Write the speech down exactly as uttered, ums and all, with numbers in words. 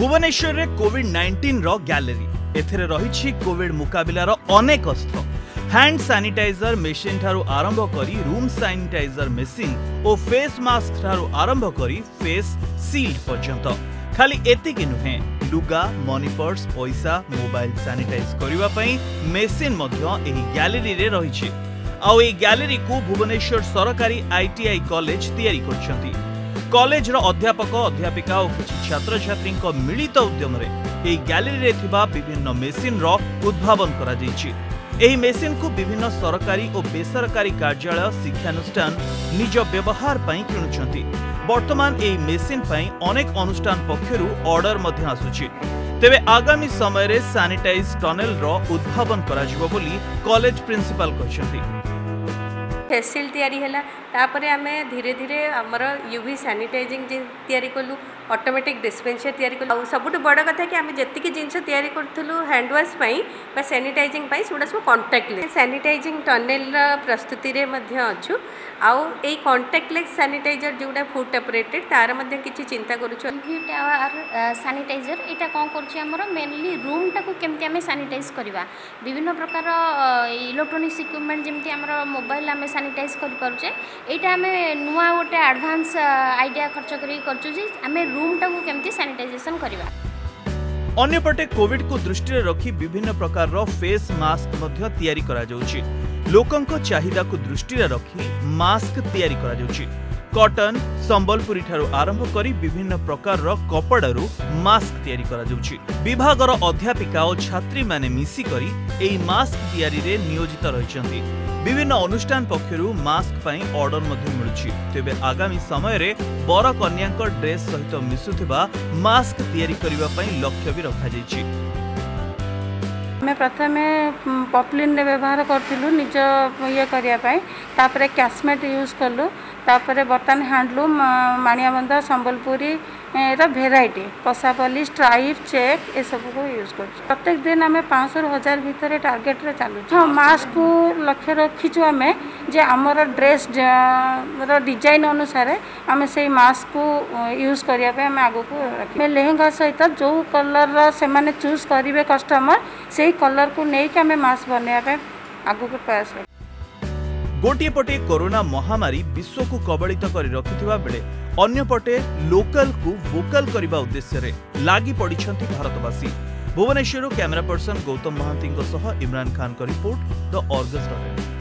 भुवनेश्वर रे covid nineteen रो gallery एथरे रही कोविड मुकाबिलार अनेक अस्त्र हैंड सैनिटाइजर मेसिन ठारू आरंभ करी रूम सैनिटाइजर मेसिन और फेस मास्क ठारू आरंभ करी फेस सील्ड पर्यंत खाली एतिकी नुहे लुगा मनी पर्स पैसा मोबाइल सैनिटाइज करबा पई मेसिन मध्य एही गैलरी रे रही आउ ए गैलरी को भुवनेश्वर सरकारी आईटीआई कॉलेज तैयारी करछंती। कॉलेज रो अध्यापक अध्यापिका और कुछ छात्र छात्री मिलित उद्यम रे गैलरी रे थिबा विभिन्न मेसिन रो उद्भावन करा जायछि। एही मेसिन को विभिन्न सरकारी और बेसरकारी कार्यालय शिक्षानुष्ठान निज व्यवहार पई किणुछंती। वर्तमान एही मेसिन पई अनेक अनुष्ठान पक्षरु ऑर्डर मध्य आसुछि। तेबे आगामी समय रे सैनिटाइज टनेल रो उद्भावन करा जिवो बोली कॉलेज प्रिंसिपल कहछंती। फेसिल तैयारी है तापर आमे धीरे धीरे आमर यूवी सैनिटाइजिंग तैयारी कलु ऑटोमेटिक डिस्पेंसर तैयारी कलु सबुठ बड़ कथा कि आमे जत्तिकी जिनस तैयारी करथलु हैंड वाश पई बा सैनिटाइजिंग पई सुडा सब कांटेक्टलेस सैनिटाइजिंग टनेल प्रस्तुति रे मध्ये अछु आउ ए कांटेक्टलेस सैनिटाइजर जोडा फुट ऑपरेटेड तार मध्ये किछि चिंता करूछु। हीट आवर सैनिटाइजर एटा कोन करछि हमर मेनली रूम टाको केमति आमे सैनिटाइज करबा विभिन्न प्रकार इलेक्ट्रॉनिक्स इक्विपमेंट जेमति हमर मोबाइल आमे सैनिटाइज करि पारुछे एटा आमे नुवा गोटे एडवांस आइडिया खर्च करि करछु जे आमे रूम टाको केमति सैनिटाइजेशन करबा। अन्यपटे कोविड को दृष्टि रे रखी विभिन्न प्रकार रो फेस मास्क मध्य तैयारी करा जाउछि। लोकंको चाहिदा को दृष्टि रे रखी मास्क तैयारी करा जाउछि। कॉटन संबलपुरी ठारू आरंभ करी विभिन्न प्रकार रो कपड़ारू मास्क तैयारी करा जाउछि। विभागर अध्यापिका और छात्री माने मिसी करी एई मास्क तैयारी रे नियोजित रहिछन्ति। विभिन्न अनुष्ठान पक्षरु मास्क पई ऑर्डर मध्ये मिलुछि। तेबे आगामी समय रे बर कन्याक ड्रेस सहित मिसुथिबा मास्क तैयारी करिबा पई लक्ष्य भी रखा जायछि। मैं प्रथमे पॉपलिन रे व्यवहार करथिलु निज ये करिया पई तापरे कैशमेट यूज करलु तापरे बर्तन हैंडलूम माणियाबंध संबलपुरी रा भेराइटी पसापली स्ट्राइप चेक ए सब को यूज कर प्रत्येक दिन आम पाँच सौ हजार भितर टार्गेट रे चालू। हाँ मास्क को लक्ष्य रखीचु आम जे आमर ड्रेस डिजाइन अनुसार आम से मास्क को यूज करने आगे को रखी लेहेंगा सहित जो कलर से माने चूज करेंगे कस्टमर से कलर को लेकिन आम मास्क बनवाई आगे को प्रयास कर। गोटे पटे कोरोना महामारी विश्व को कबलित कर रखिथिबा बेले अन्य पटे लोकल को वोकल करबा उद्देश्य रे लागी पड़िछंती भारतवासी। भुवनेश्वर कैमरा पर्सन गौतम महांती सह इमरान खान का रिपोर्ट द ऑर्गस।